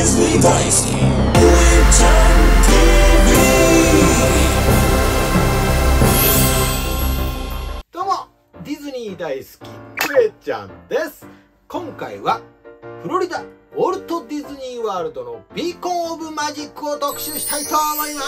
ィズニー大好き上ちゃん TV。 どうもディズニー大好き上ちゃんです。今回はフロリダウォルト・ディズニー・ワールドのビーコン・オブ・マジックを特集したいと思います。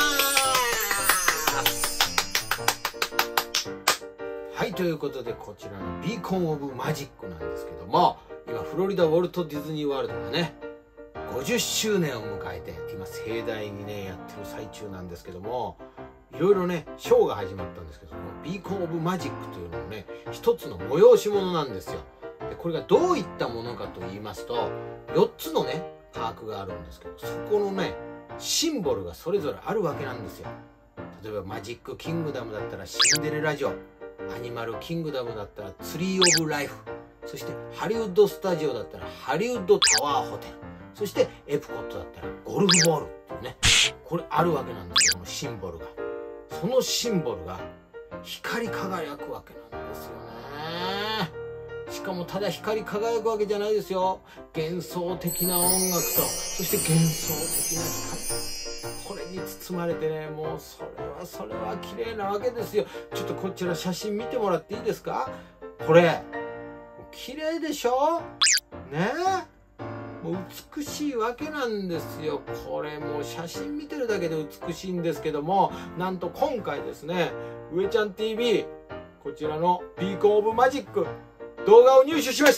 はい、ということでこちらのビーコン・オブ・マジックなんですけども、今フロリダウォルト・ディズニー・ワールドがね50周年を迎えて今盛大にねやってる最中なんですけども、いろいろねショーが始まったんですけども、ビーコン・オブ・マジックというのもね一つの催し物なんですよ。でこれがどういったものかと言いますと、4つのねパークがあるんですけど、そこのねシンボルがそれぞれあるわけなんですよ。例えばマジックキングダムだったらシンデレラ城、アニマルキングダムだったらツリー・オブ・ライフ、そしてハリウッド・スタジオだったらハリウッド・タワー・ホテル、そしてエプコットだったらゴルフボールっていうね、これあるわけなんですよ。このシンボルが、そのシンボルが光り輝くわけなんですよね。しかもただ光り輝くわけじゃないですよ。幻想的な音楽と、そして幻想的な光、これに包まれてね、もうそれは綺麗なわけですよ。ちょっとこちら写真見てもらっていいですか。これ綺麗でしょねえ、もう美しいわけなんですよ。これもう写真見てるだけで美しいんですけども、なんと今回ですね、上ちゃん TV こちらのビーコン・オブ・マジック動画を入手しました。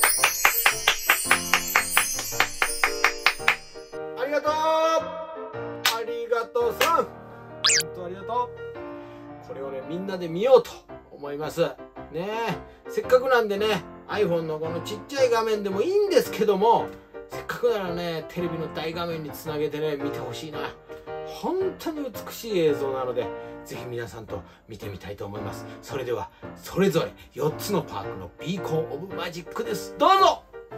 ありがとう、ありがとうさん、本当ありがとう。これをねみんなで見ようと思いますね。せっかくなんでね iPhone のこのちっちゃい画面でもいいんですけども、せっかくならねテレビの大画面につなげてね見てほしいな。本当に美しい映像なので、ぜひ皆さんと見てみたいと思います。それではそれぞれ4つのパークのビーコン・オブ・マジックです。どうぞ。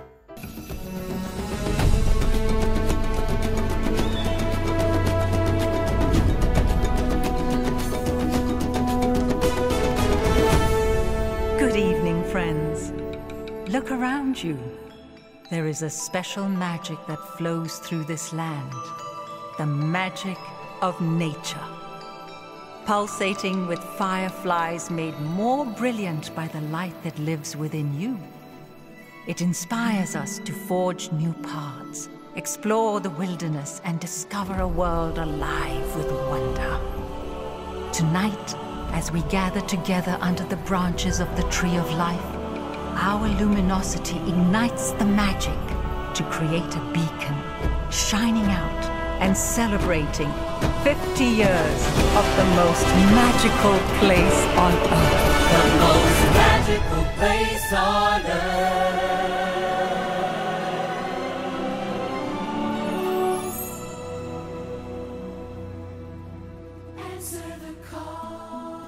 Good evening, friends. Look around you. There is a special magic that flows through this land. The magic of nature. Pulsating with fireflies made more brilliant by the light that lives within you. It inspires us to forge new paths, explore the wilderness, and discover a world alive with wonder. Tonight, as we gather together under the branches of the Tree of Life, our luminosity ignites the magic to create a beacon, shining out and celebrating 50 years of the most magical place on earth. The most magical place on earth. Answer the call.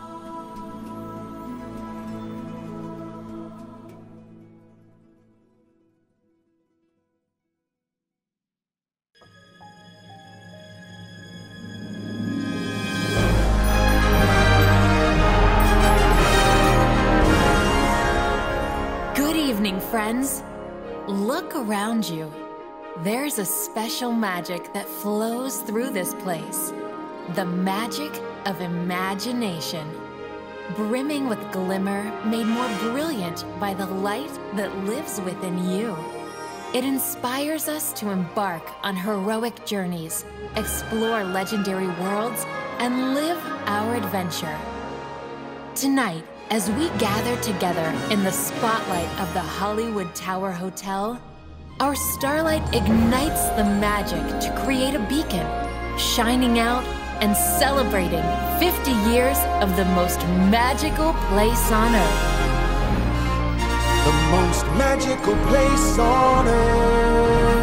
Good evening, friends. Look around you. There's a special magic that flows through this place. The magic of imagination. Brimming with glimmer, made more brilliant by the light that lives within you. It inspires us to embark on heroic journeys, explore legendary worlds, and live our adventure. Tonight, as we gather together in the spotlight of the Hollywood Tower Hotel, our starlight ignites the magic to create a beacon, shining out and celebrating 50 years of the most magical place on earth. The most magical place on earth.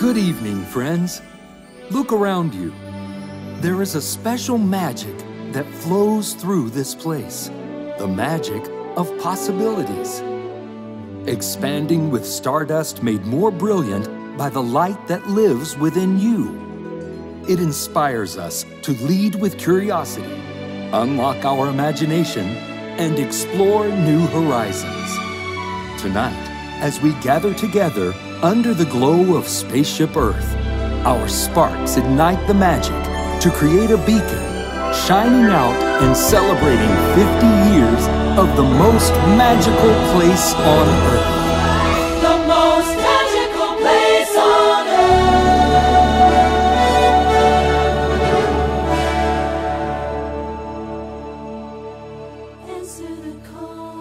Good evening, friends. Look around you. There is a special magic that flows through this place. The magic of possibilities. Expanding with stardust made more brilliant by the light that lives within you. It inspires us to lead with curiosity, unlock our imagination, and explore new horizons. Tonight, as we gather together under the glow of Spaceship Earth, our sparks ignite the magic to create a beacon, shining out and celebrating 50 years of the most magical place on Earth. The most magical place on earth. Answer the call.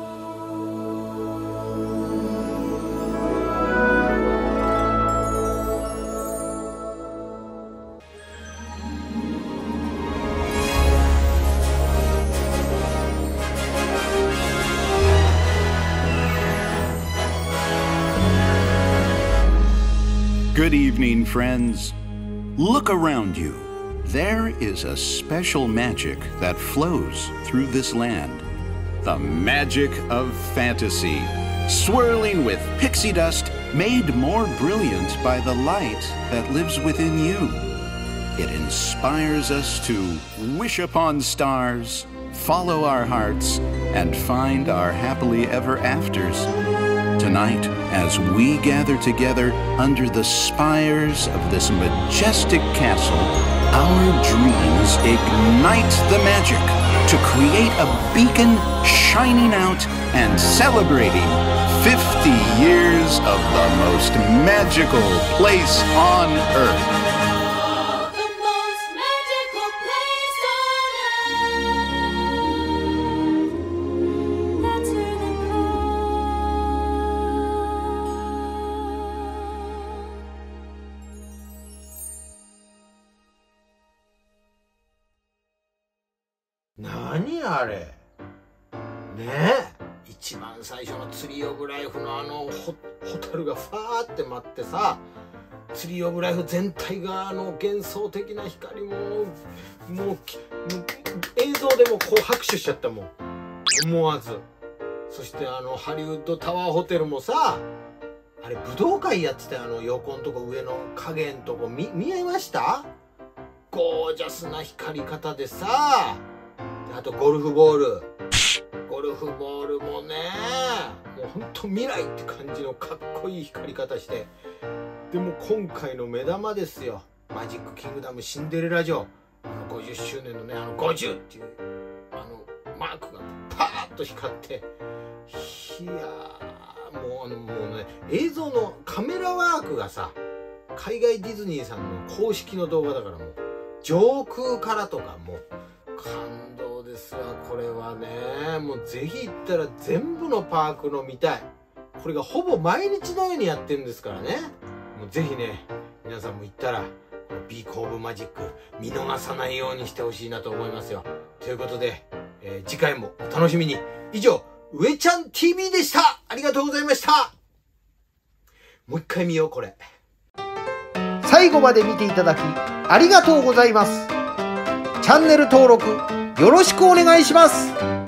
Good evening, friends. Look around you. There is a special magic that flows through this land. The magic of fantasy, swirling with pixie dust, made more brilliant by the light that lives within you. It inspires us to wish upon stars, follow our hearts, and find our happily ever afters. Tonight, as we gather together under the spires of this majestic castle, our dreams ignite the magic to create a beacon shining out and celebrating 50 years of the most magical place on Earth. The most magical place on earth. Answer the call. 何あれねえ、一番最初のツリーオブライフのホタルがファーって舞ってさ、ツリーオブライフ全体が幻想的な光もう映像でもこう拍手しちゃったもん、思わず。そしてハリウッドタワーホテルもさ、あれ武道会やってた横んとこ上の影んとこ見えました？ゴージャスな光り方でさ、あとゴルフボールもね、もうほんと未来って感じのかっこいい光り方して、でも今回の目玉ですよ、マジックキングダムシンデレラ城、50周年のね、50っていうマークがパーッと光って、いやーもうね、映像のカメラワークがさ、海外ディズニーさんの公式の動画だから、もう上空からとかもう感動ですわ。これはね、もうぜひ行ったら全部のパークの見たい。これがほぼ毎日のようにやってるんですからね、もうぜひね、皆さんも行ったらビーコンオブマジック見逃さないようにしてほしいなと思いますよ。ということで、次回もお楽しみに。以上、上ちゃん TV でした。ありがとうございました。もう一回見よう、これ。 最後まで見ていただきありがとうございます。チャンネル登録よろしくお願いします。